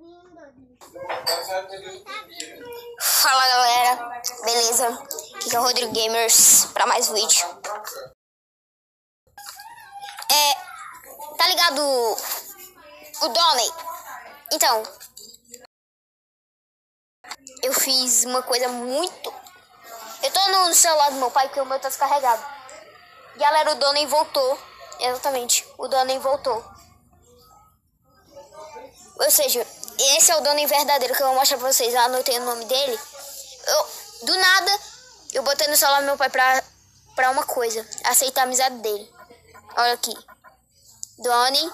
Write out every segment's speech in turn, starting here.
Fala galera, beleza? Aqui é o Rodrigo Gamers pra mais vídeo. Tá ligado o Donnie? Então, eu fiz uma coisa muito... Eu tô no celular do meu pai porque o meu tá descarregado. Galera, o Donnie voltou. Exatamente, o Donnie voltou. Ou seja, esse é o Donnie verdadeiro que eu vou mostrar pra vocês. Eu anotei o nome dele. Do nada, eu botei no celular do meu pai pra uma coisa. Aceitar a amizade dele. Olha aqui. Donnie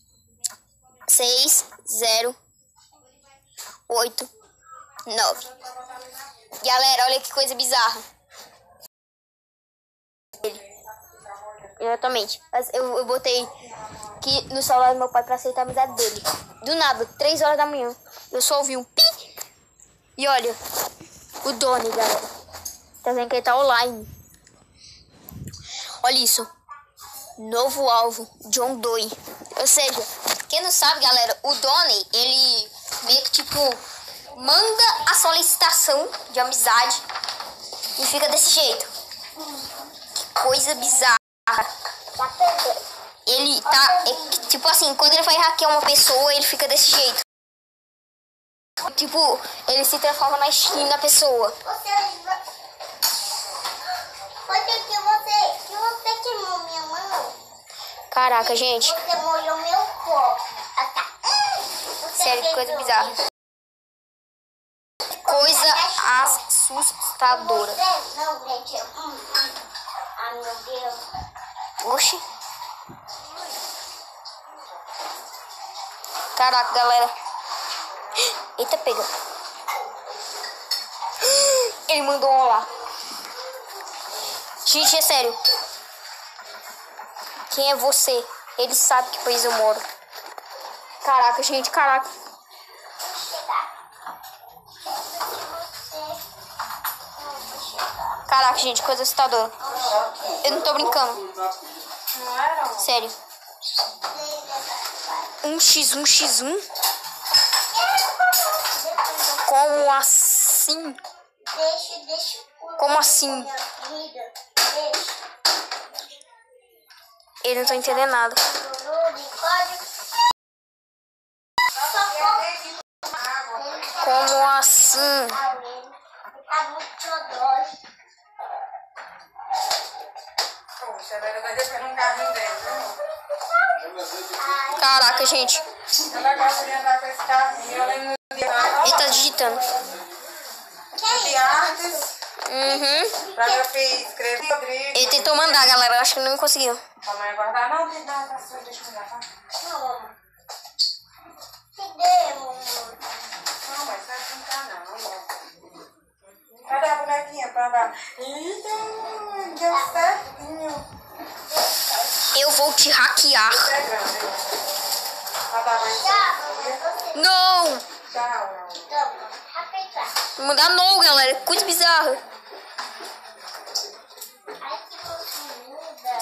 6089. Galera, olha que coisa bizarra. Exatamente. Eu botei aqui no celular do meu pai pra aceitar a amizade dele. Do nada, 3 horas da manhã, eu só ouvi um pi. E olha, o Donnie, galera. Tá vendo que ele tá online. Olha isso. Novo alvo, John Doe. Ou seja, quem não sabe, galera, o Donnie, ele meio que tipo manda a solicitação de amizade e fica desse jeito. Que coisa bizarra. Ele tá, tipo assim, quando ele vai hackear uma pessoa, ele fica desse jeito. Tipo, ele se transforma na skin da pessoa. Você queimou minha mão. Caraca, gente. Você molhou meu corpo. Sério, que coisa bizarra. Coisa assustadora. Não, gente. Ai, meu Deus. Oxi. Caraca, galera. Eita, pega. Ele mandou um olá. Gente, é sério. Quem é você? Ele sabe que país eu moro. Caraca, gente, caraca. Caraca, gente, coisa assustadora. Eu não tô brincando. Sério. 1x1x1? Como assim? Como assim? Eu não tô entendendo nada. Como assim? Caraca, gente. Ele tá digitando. Uhum. Pra meu filho escrever Rodrigo. Ele tentou mandar, galera. Eu acho que não conseguiu. A mãe guardar? Não, deixa eu mandar, tá? Não, mamãe. Cadê, mamãe? Não, mas vai brincar não. Cadê a bonequinha pra andar? Eita, deu certinho. Eu vou te hackear. É grande. Tá, mãe. Não! Tchau. Vou mandar não, galera. Coisa bizarra. Ai, que loucura.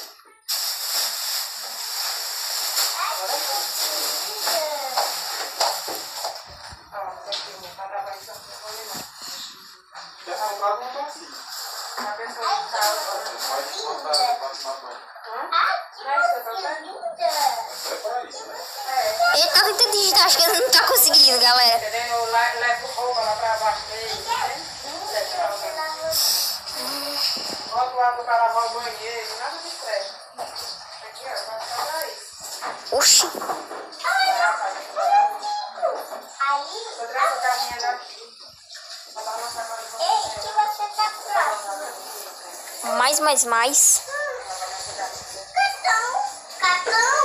Ele tá tentando digitar, acho que ele não tá conseguindo, galera. Eu levo roupa lá pra baixo dele. Bota o água para lavar o banheiro, nada de estresse. Aqui, ó, vai fazer isso. Oxi. Aí, Eu trago a carrinha daqui. ei, que você tá próximo. Mais. Cacão.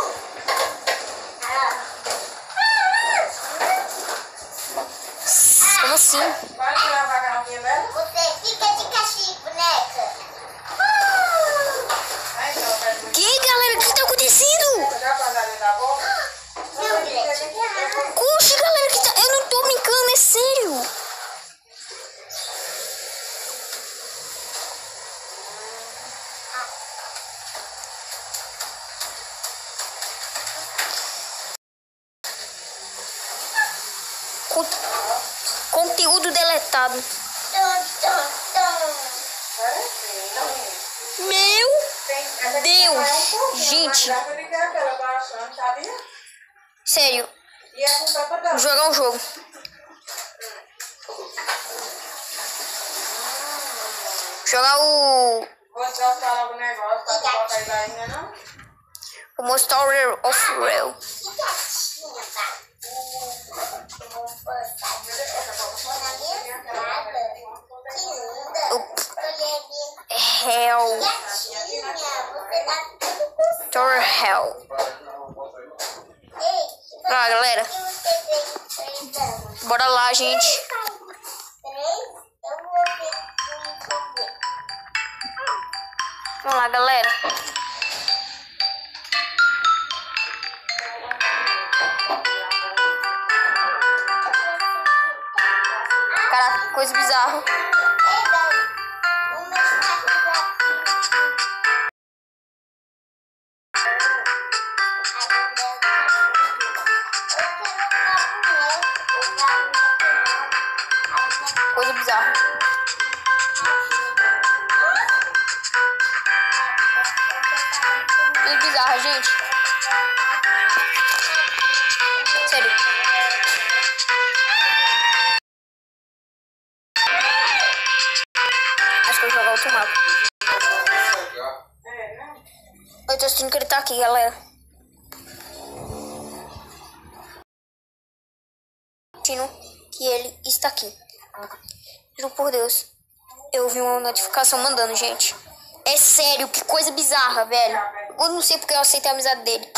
Como assim? Pode lavar a garrafinha dela? Você fica de castigo, boneca. Aí, então, vai muito. Que, galera? O que tá acontecendo? Já guardar da boca? Meu Deus. Oxi, galera, que tá... Eu não tô brincando, é sério. Conteúdo deletado. Meu Deus, gente. Sério. Vou jogar um jogo. Jogar o... O Monster of Real. Hell. Tower Hell. Ah, galera. Bora lá, gente. Vamos lá, galera. Caraca, coisa bizarra. Coisa bizarra. Coisa bizarra, gente. Sério. Acho que eu vou jogar outro mapa. Eu tô sentindo que ele tá aqui, galera. Sentindo que ele está aqui. Juro por Deus. Eu vi uma notificação mandando, gente. É sério, que coisa bizarra, velho. Eu não sei porque eu aceitei a amizade dele.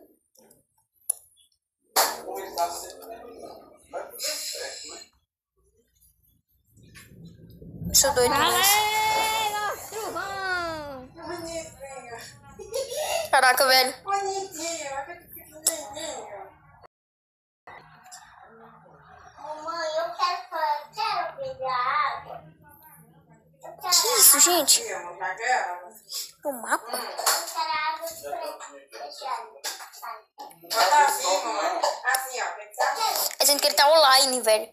Sou doido demais. Caraca, velho. Mamãe, eu quero pegar água. Que isso, gente? O mapa? Eu quero água fechada. Bota assim, mamãe. Assim, ó. Tem que ser assim. É dizendo que ele tá online, velho.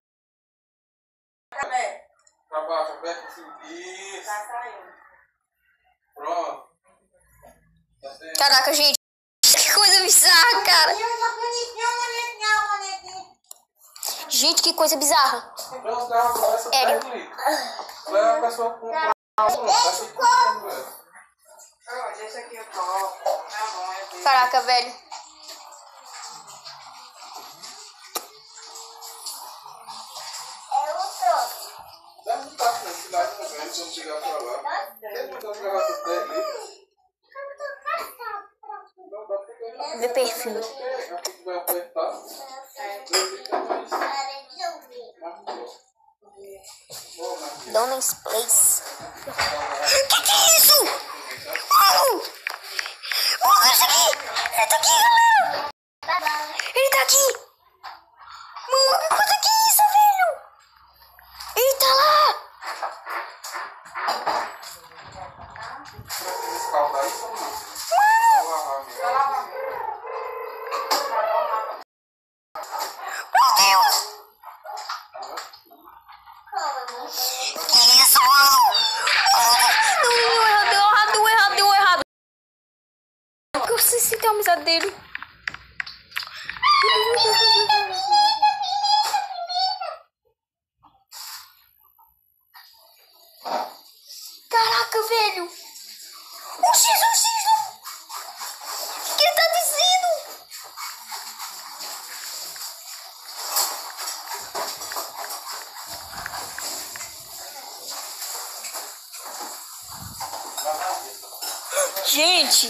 Tá baixo, aperta assim. Isso. Tá saindo. Pronto. Tá certo. Caraca, gente. Que coisa bizarra, cara. Gente, que coisa bizarra. Então os carros começam a Sério. dar clique. Leva a pessoa com Deixa aqui o copo. Tá bom, é dele. Caraca, velho. Deve estar com a cidade também, quando chegar pra lá. Tem muitas garrafas dele. Vê perfil. Aqui que vai apertar. Donald's Place. Que é isso? Mano! Mano, isso aqui! Ele tá aqui, galera! Ele tá aqui! Mano, que coisa que é isso, velho? Ele tá lá! Escaldar isso ou não? Mano! Meu Deus! Que isso, mano? Não, deu errado. Eu sei se tem a amizade dele. Caraca, velho. O Jesus, o que ele tá dizendo? Gente!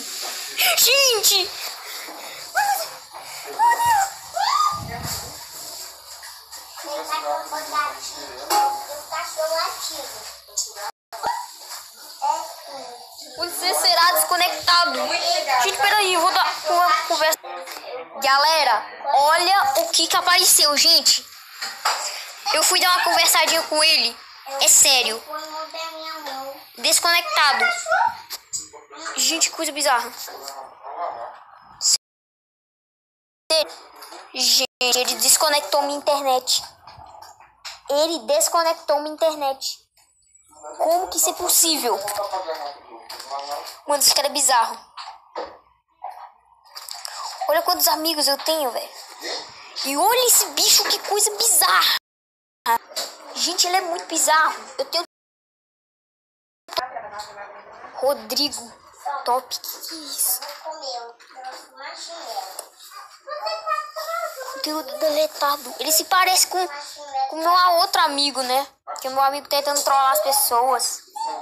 Você será desconectado. Gente, peraí, eu vou dar uma conversa. Galera, olha o que apareceu, gente. Eu fui dar uma conversadinha com ele. É sério. Desconectado. Gente, que coisa bizarra. Gente. Ele desconectou minha internet. Ele desconectou minha internet. Como que isso é possível? Mano, isso cara é bizarro. Olha quantos amigos eu tenho, velho. E olha esse bicho, que coisa bizarra. Gente, ele é muito bizarro. Eu tenho... Rodrigo. Top. Que é isso? Conteúdo deletado. Ele se parece com meu outro amigo, né? Que é meu amigo tentando trollar as pessoas.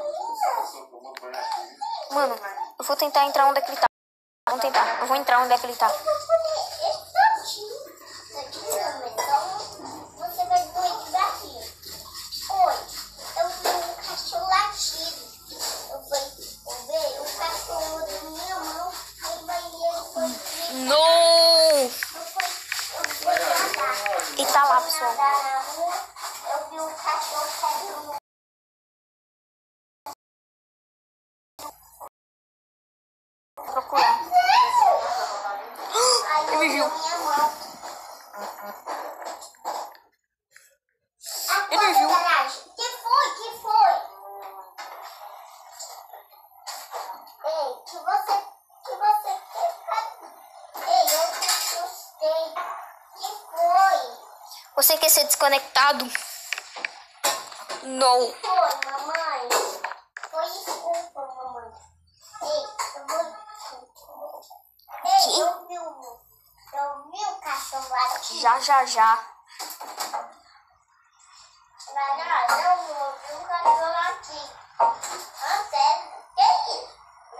Mano, eu vou tentar entrar onde é que ele tá. Vamos tentar. Eu vou entrar onde é que ele tá. Você vai doer daqui. Oi, eu vi um cachorro latido. Eu vi o cachorro da minha mão. Não! E tá lá, pessoal. Eu vi um cachorro caindo. Vou procurar. Ele me viu. Ele me viu. Que foi? Ei, que você quer? Ei, eu te assustei. Que foi? Você quer ser desconectado? Não. Foi, mamãe. Foi desculpa, mamãe. Ei, eu vi o cachorro aqui. Já. Não, eu vi o cachorro aqui. Ah, sério? Que isso?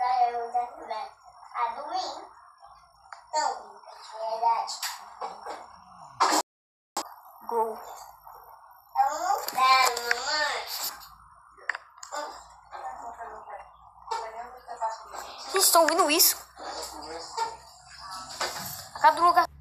A dormir? Não, é verdade. Gol. Eu não quero, mamãe. Vocês estão ouvindo isso? Cada lugar.